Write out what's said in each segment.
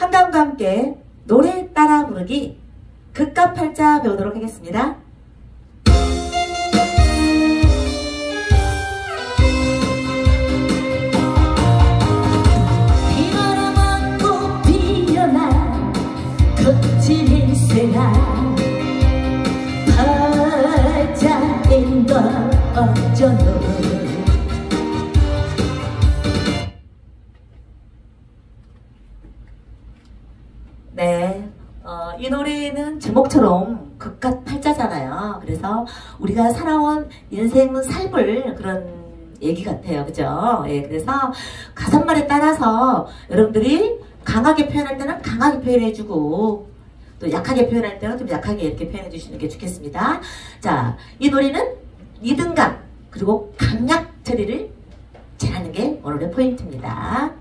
한강과 함께 노래 따라 부르기 극과 팔자 배우도록 하겠습니다. 비바람아 꽃 피어나 거친 인생아 팔자인 걸 어쩌노. 네, 이 노래는 제목처럼 극과 팔자잖아요. 그래서 우리가 살아온 인생은 삶을 그런 얘기 같아요. 그죠? 예, 그래서 가사말에 따라서 여러분들이 강하게 표현할 때는 강하게 표현해주고 또 약하게 표현할 때는 좀 약하게 이렇게 표현해 주시는 게 좋겠습니다. 자, 이 노래는 리듬감 그리고 강약 처리를 잘하는 게 오늘의 포인트입니다.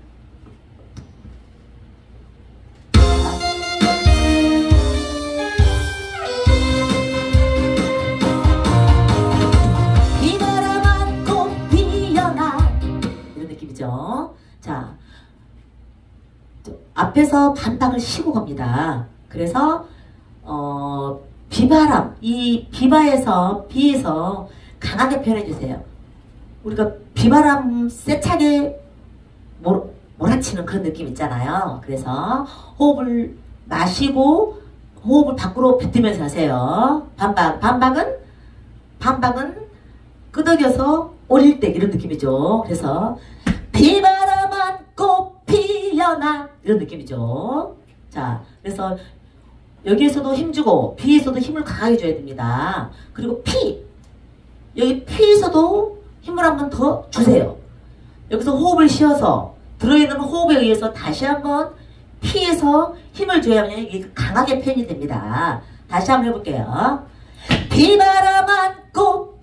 자, 앞에서 반박을 쉬고 갑니다. 그래서 비바람, 이 비바에서 비에서 강하게 표현해 주세요. 우리가 비바람 세차게 몰아치는 그런 느낌 있잖아요. 그래서 호흡을 마시고 호흡을 밖으로 뱉으면서 하세요. 반박은 끄덕여서 올릴 때 이런 느낌이죠. 그래서 비바람아 꽃 피어나 이런 느낌이죠. 자, 그래서 여기에서도 힘주고 비에서도 힘을 강하게 줘야 됩니다. 그리고 여기 피에서도 힘을 한번 더 주세요. 여기서 호흡을 쉬어서 들어있는 호흡에 의해서 다시 한번 피에서 힘을 줘야만 이게 강하게 표현이 됩니다. 다시 한번 해볼게요. 비바람아 꽃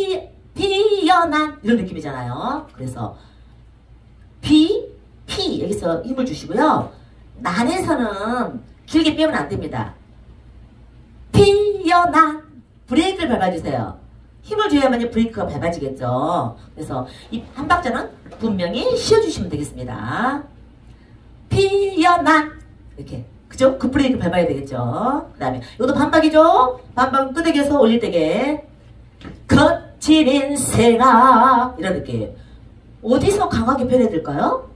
피어나 이런 느낌이잖아요. 그래서 피 여기서 힘을 주시고요. 난에서는 길게 빼면 안 됩니다. 피어나 브레이크를 밟아주세요. 힘을 줘야만 브레이크가 밟아지겠죠. 그래서 이 한 박자는 분명히 쉬어주시면 되겠습니다. 피어나 이렇게 그죠? 그 브레이크 밟아야 되겠죠. 그 다음에 이것도 반박이죠. 반박은 끄덕여서 올릴 때게 거친 인생아 이런 느낌. 어디서 강하게 표현해야 될까요?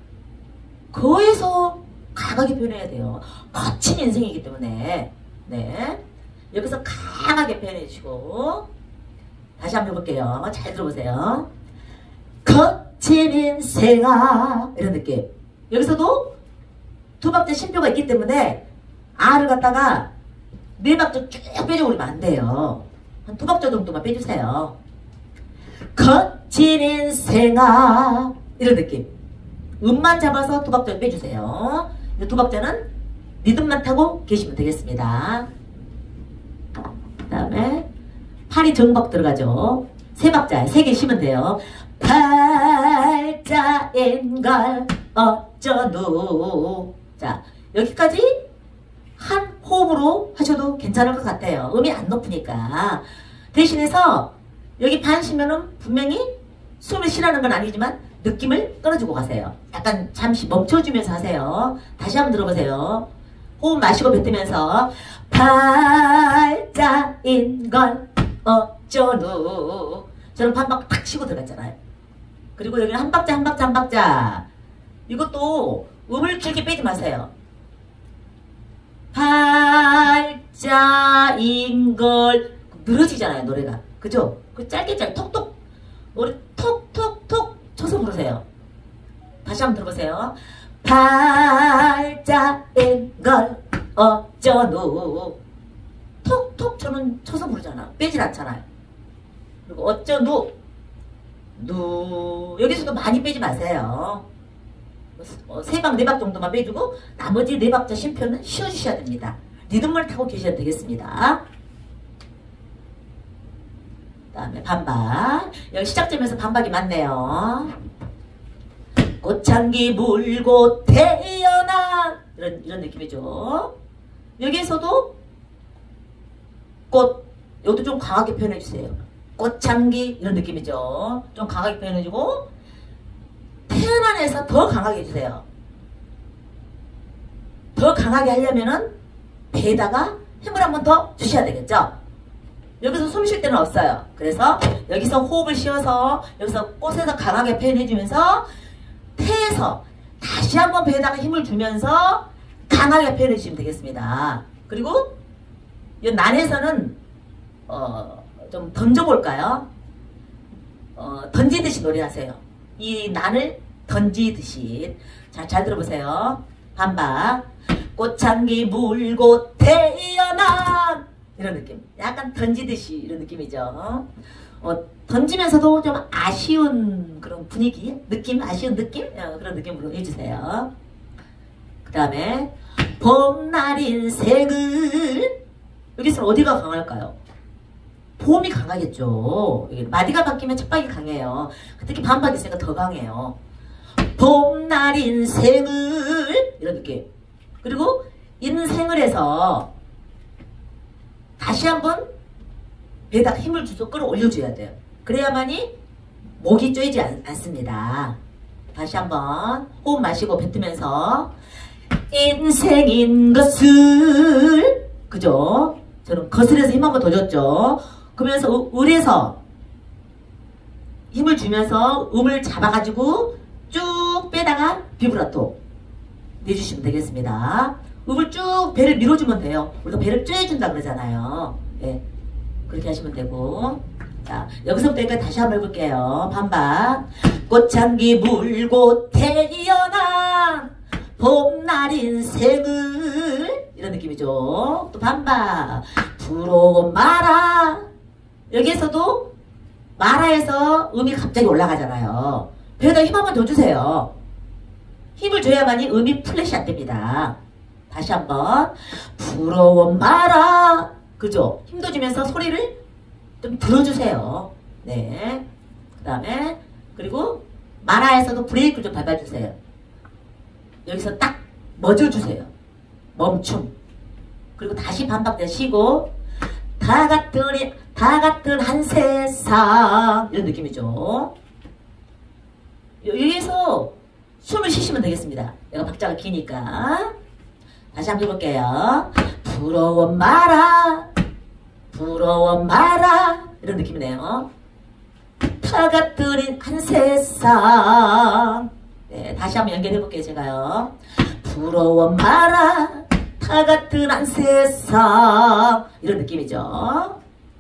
거에서 강하게 표현해야 돼요. 거친 인생이기 때문에. 네. 여기서 강하게 표현해 주시고 다시 한번 해볼게요. 잘 들어보세요. 거친 인생아 이런 느낌. 여기서도 두 박자 쉼표가 있기 때문에 아를 갖다가 네 박자 쭉 빼주고 그러면 안 돼요. 한 두 박자 정도만 빼주세요. 거친 인생아 이런 느낌. 음만 잡아서 두 박자 빼주세요. 이 두 박자는 리듬만 타고 계시면 되겠습니다. 그 다음에 팔이 정박 들어가죠. 세 박자, 세 개 쉬면 돼요. 팔자인 걸 어쩌노. 자, 여기까지 한 호흡으로 하셔도 괜찮을 것 같아요. 음이 안 높으니까. 대신해서 여기 반 쉬면은 분명히 숨을 쉬라는 건 아니지만 느낌을 끊어주고 가세요. 약간 잠시 멈춰주면서 하세요. 다시 한번 들어보세요. 호흡 마시고 뱉으면서 팔자인 걸 어쩌노. 저는 반박 탁 쉬고 들어갔잖아요. 그리고 여기는 한 박자 한 박자 한 박자. 이것도 음을 길게 빼지 마세요. 팔자인 걸 늘어지잖아요 노래가. 그죠? 그 짧게 톡톡 노래 톡톡톡 쳐서 부르세요. 다시 한번 들어보세요. 팔자인 걸 어쩌노. 톡톡 저는 쳐서 부르잖아. 빼질 않잖아요. 그리고 어쩌노 여기서도 많이 빼지 마세요. 세 박, 네 박 정도만 빼주고 나머지 네 박자 쉼표는 쉬어주셔야 됩니다. 리듬을 타고 계셔야 되겠습니다. 그 다음에 반박. 여기 시작점에서 반박이 많네요. 꽃향기 물고 태어나 이런 느낌이죠. 여기에서도 여기도 좀 강하게 표현해주세요. 꽃향기 이런 느낌이죠. 좀 강하게 표현해주고 태어난에서 더 강하게 해주세요. 더 강하게 하려면은 배에다가 힘을 한 번 더 주셔야 되겠죠. 여기서 숨 쉴 데는 없어요. 그래서 여기서 호흡을 쉬어서 여기서 꽃에서 강하게 표현해주면서 태에서 다시 한번 배에다가 힘을 주면서 강하게 표현해주시면 되겠습니다. 그리고 이 난에서는 좀 던져볼까요? 던지듯이 노래하세요. 이 난을 던지듯이. 자, 잘 들어보세요. 반박. 꽃향기 물고 태어난 이런 느낌. 약간 던지듯이 이런 느낌이죠. 던지면서도 좀 아쉬운 그런 분위기, 느낌, 아쉬운 느낌? 그런 느낌으로 해주세요. 그 다음에 봄날 인생을 여기서 어디가 강할까요? 봄이 강하겠죠. 마디가 바뀌면 첫박이 강해요. 특히 반박이 있으니까 더 강해요. 봄날 인생을 이런 느낌. 그리고 인생을 해서 다시 한번 배에다 힘을 주서 끌어올려줘야 돼요. 그래야만이 목이 쪼이지 않습니다. 다시 한번 호흡 마시고 뱉으면서 인생인 것을 그죠? 저는 거슬려서 힘 한번 더 줬죠. 그러면서 을에서 힘을 주면서 음을 잡아가지고 쭉 빼다가 비브라토 내주시면 되겠습니다. 음을 쭉 배를 밀어주면 돼요. 우리가 배를 쪼여준다 그러잖아요. 네, 그렇게 하시면 되고. 자, 여기서부터 여기까지 다시 한번 해볼게요. 반박. 꽃향기 물고 태어난 봄날 인생을 이런 느낌이죠. 또 반박. 부러워 마라. 여기에서도 마라에서 음이 갑자기 올라가잖아요. 배에다 힘 한번 더 주세요. 힘을 줘야만이 음이 플랫이 안 됩니다. 다시 한번. 부러워 마라. 그죠? 힘도 주면서 소리를 좀 들어주세요. 네. 그 다음에 그리고 마라에서도 브레이크를 좀 밟아주세요. 여기서 딱 멎어주세요. 멈춤. 그리고 다시 반박대 쉬고 다 같은 한 세상 이런 느낌이죠. 여기서 숨을 쉬시면 되겠습니다. 내가 박자가 기니까. 다시 한번 해볼게요. 부러워 마라. 부러워 마라. 이런 느낌이네요. 다 같은 한 세상. 네, 다시 한번 연결해볼게요. 제가요. 부러워 마라. 다 같은 한 세상. 이런 느낌이죠.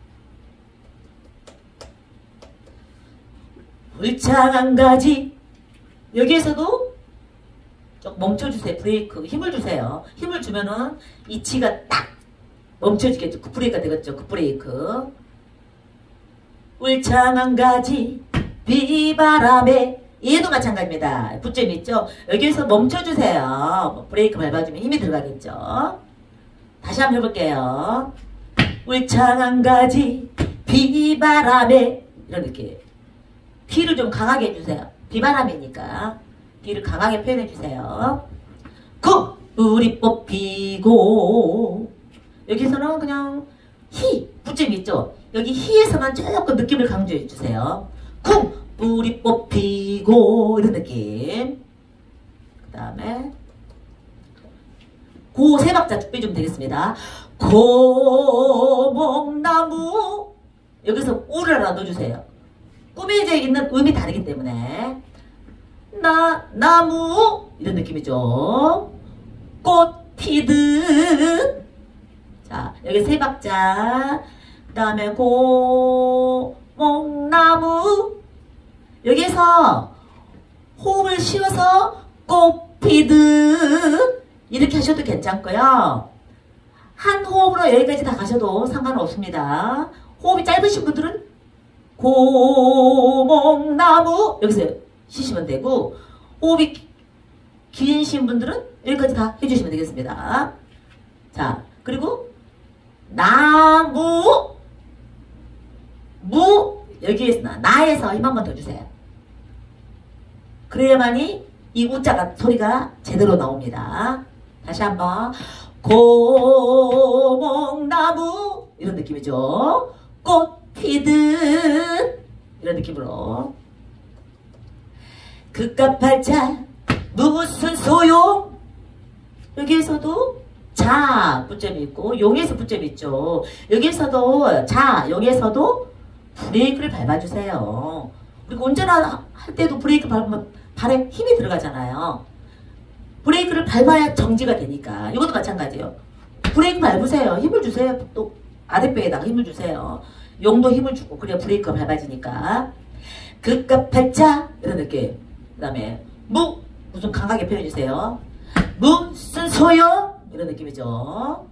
울창 한 가지. 여기에서도 좀 멈춰주세요. 브레이크. 힘을 주세요. 힘을 주면은 이 치가 딱 멈춰지겠죠. 급브레이크가 되겠죠. 급브레이크. 울창 한 가지 비바람에 얘도 마찬가지입니다. 붙점 있죠. 여기에서 멈춰주세요. 브레이크 밟아주면 힘이 들어가겠죠. 다시 한번 해볼게요. 울창 한 가지 비바람에 이런 느낌. 비를 좀 강하게 해주세요. 비바람이니까 비를 강하게 표현해주세요. 콧불이 뽑히고 여기서는 그냥 히 붙점 있죠. 여기 히에서만 조금 느낌을 강조해주세요. 콧불이 뽑히고 이런 느낌. 그 다음에 고 세 박자 쭉 빼주면 되겠습니다. 고목나무 여기서 우를 하나 넣어주세요. 꾸며져 있는 음이 다르기 때문에 나무 이런 느낌이죠. 꽃 피듯. 자, 여기 세 박자. 그 다음에 고목나무 여기서 호흡을 쉬어서 꽃 피듯 이렇게 하셔도 괜찮고요. 한 호흡으로 여기까지 다 가셔도 상관없습니다. 호흡이 짧으신 분들은 고목나무 여기서 쉬시면 되고 호흡이 기신 분들은 여기까지 다 해주시면 되겠습니다. 자, 그리고 나무 무 여기에서 나에서 힘 한 번 더 주세요. 그래야만이 이 우자가 소리가 제대로 나옵니다. 다시 한번 고목나무 이런 느낌이죠. 꽃 피듯 이런 느낌으로 그깟 팔자 무슨 소용 여기에서도 자 붙점이 있고 용에서 붙점이 있죠. 여기에서도 자 용에서도 브레이크를 밟아주세요. 그리고 운전할 때도 브레이크 밟으면 발에 힘이 들어가잖아요. 브레이크를 밟아야 정지가 되니까 이것도 마찬가지예요. 브레이크 밟으세요. 힘을 주세요. 또 아랫배에다가 힘을 주세요. 용도 힘을 주고 그래야 브레이크가 밟아지니까. 그깟 팔자 이런 느낌. 그 다음에 무슨 강하게 표현해주세요. 무슨 소용 이런 느낌이죠.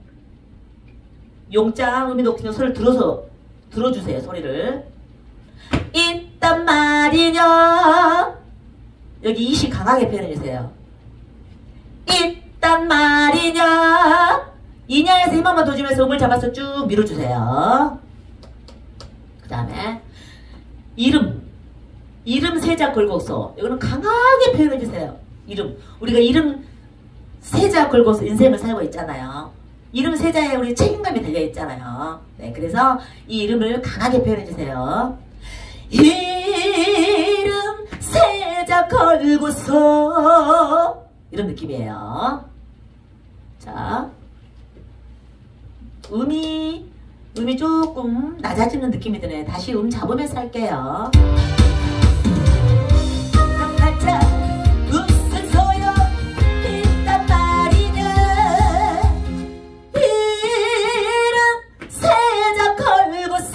용자 음이 높이는 소리를 들어주세요. 소리를. 있단 말이냐. 여기 이시 강하게 표현해주세요. 있단 말이냐. 이냐에서 힘 한번 더 주면서 음을 잡아서 쭉 밀어주세요. 그 다음에 이름 세자 걸고서 이거는 강하게 표현해주세요. 이름 우리가 이름 세자 걸고서 인생을 살고 있잖아요. 이름 세자에 우리 책임감이 달려있잖아요. 네, 그래서 이 이름을 강하게 표현해주세요. 이름 세자 걸고서 이런 느낌이에요. 자, 음이 조금 낮아지는 느낌이 드네요. 다시 음 잡으면서 할게요. 팔자 무슨 소용 있단 말이냐. 이름 세자 걸고서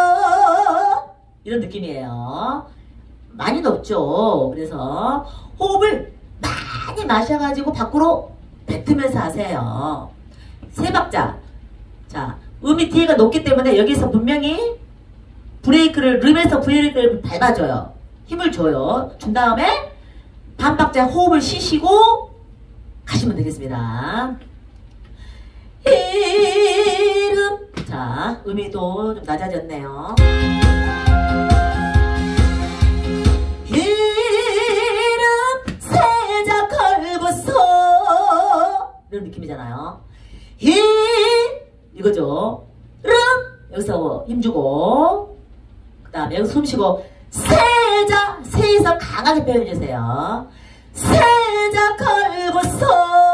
이런 느낌이에요. 많이 높죠. 그래서 호흡을 많이 마셔가지고 밖으로 뱉으면서 하세요. 세 박자. 자, 음이 뒤에가 높기 때문에 여기서 분명히 름에서 브레이크를 밟아줘요. 힘을 줘요. 준 다음에 반 박자 호흡을 쉬시고 가시면 되겠습니다. 이름. 자, 음이 또 좀 낮아졌네요. 이름 세자 걸고서 이런 느낌이잖아요. 이거죠. 여기서 힘주고 그 다음에 여기서 숨쉬고 세자 세에서 강하게 표현해주세요. 세자 걸고서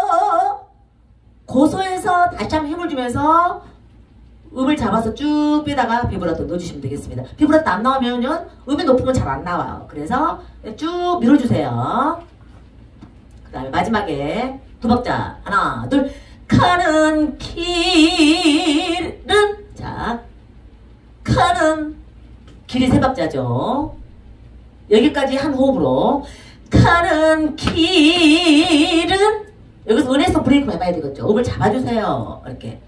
고소해서 다시 한번 힘을 주면서 음을 잡아서 쭉 빼다가 비브라토 넣어주시면 되겠습니다. 비브라토 안 나오면 음이 높은 건 잘 안 나와요. 그래서 쭉 밀어주세요. 그 다음에 마지막에 두 박자 하나 둘. 가는 길은 자 가는 길이 세 박자죠. 여기까지 한 호흡으로 가는 길은 여기서 은에서 브레이크 밟아야 되겠죠. 음을 잡아주세요. 이렇게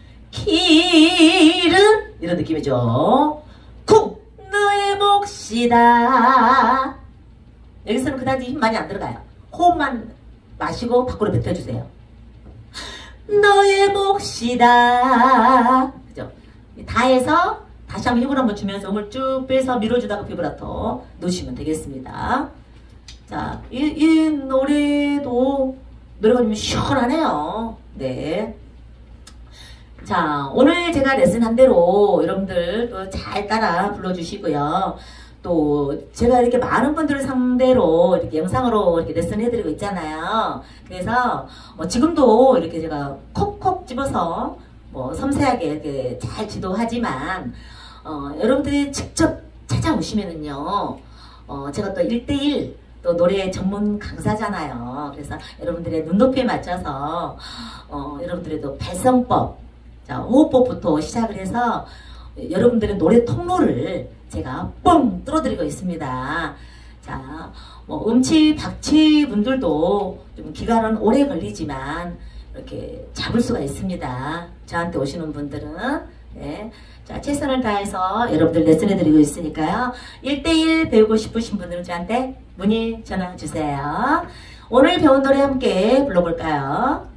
길은 이런 느낌이죠. 쿵 너의 몫이다. 여기서는 그다지 힘 많이 안 들어가요. 호흡만 마시고 밖으로 뱉어주세요. 너의 몫이다. 그죠? 다 해서 다시 한번 힘을 한번 주면서 음을 쭉 빼서 밀어주다가 비브라토 넣으시면 되겠습니다. 자, 이 노래가 좀 시원하네요. 네. 자, 오늘 제가 레슨한 대로 여러분들 또 잘 따라 불러주시고요. 또 제가 이렇게 많은 분들을 상대로 이렇게 영상으로 이렇게 레슨해드리고 있잖아요. 그래서 지금도 이렇게 제가 콕콕 집어서 섬세하게 이렇게 잘 지도하지만 여러분들이 직접 찾아오시면은요, 제가 또 1대1 또 노래 전문 강사잖아요. 그래서 여러분들의 눈높이에 맞춰서 여러분들의 또 발성법, 자, 호흡법부터 시작을 해서 여러분들의 노래 통로를 제가 뻥 뚫어드리고 있습니다. 자, 음치, 박치 분들도 좀 기간은 오래 걸리지만 이렇게 잡을 수가 있습니다. 저한테 오시는 분들은. 네. 자, 최선을 다해서 여러분들 레슨해드리고 있으니까요. 1대1 배우고 싶으신 분들은 저한테 문의 전화 주세요. 오늘 배운 노래 함께 불러볼까요?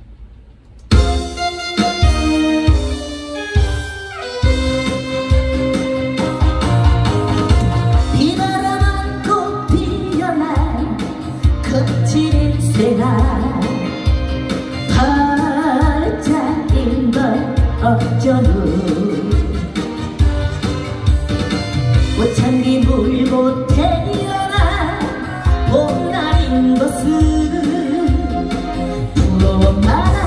반짝인 걸 어쩌누 꽃향기 물고 태어난 봄날인 것은 부러워 말아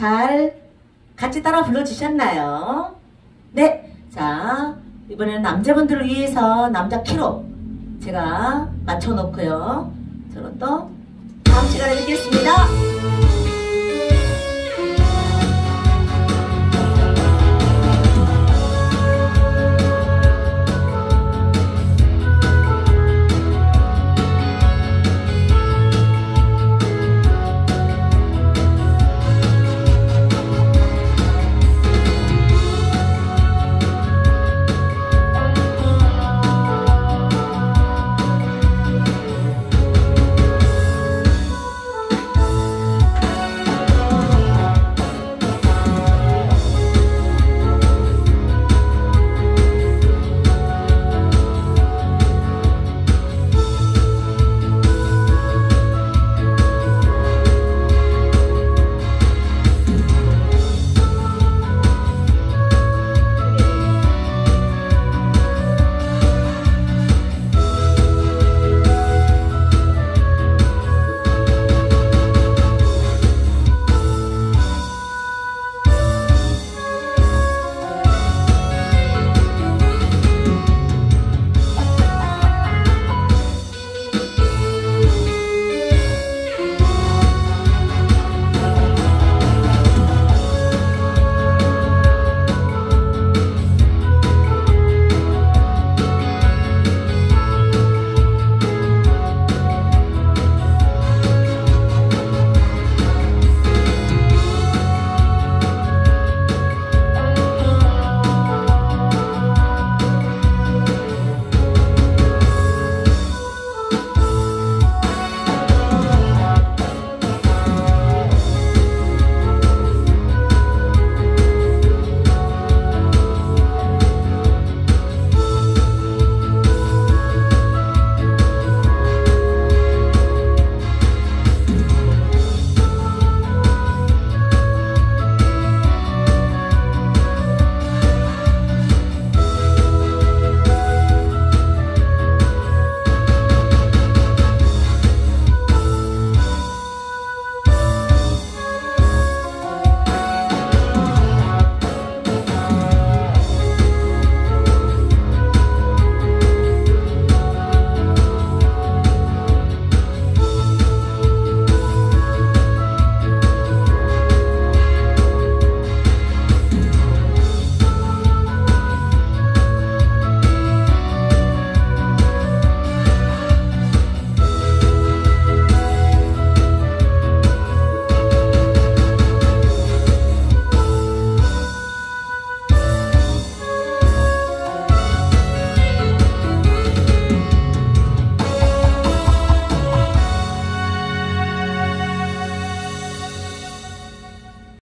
잘 같이 따라 불러주셨나요? 네, 자 이번에는 남자분들을 위해서 남자 키로 제가 맞춰놓고요. 저는 또 다음 시간에 뵙겠습니다.